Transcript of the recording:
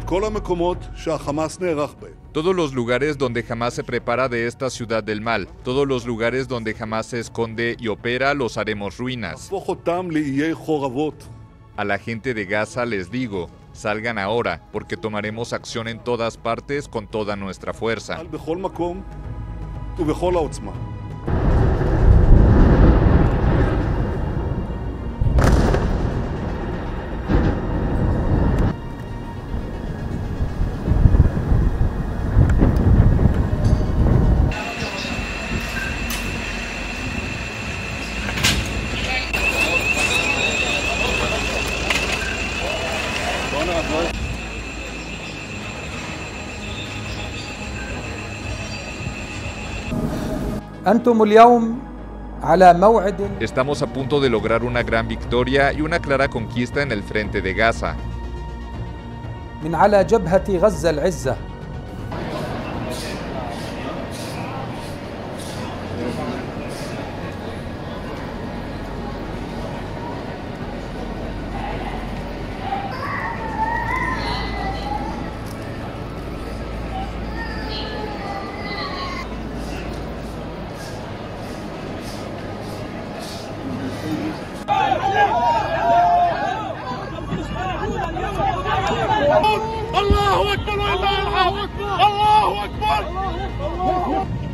כל המקומות שהחמאס נערך בהם. Todos los lugares donde Hamás se prepara de esta ciudad del mal, todos los lugares donde Hamás se esconde y opera, los haremos ruinas. להפוך אותם לאיי חורבות. A la gente de Gaza les digo, salgan ahora, porque tomaremos acción en todas partes con toda nuestra fuerza. בכל מקום ובכל העוצמה. أنتم اليوم على موعد. Estamos a punto de lograr una gran victoria y una clara conquista en el frente de Gaza. من على جبهة غزة العزة. الله أكبر والله أكبر الله أكبر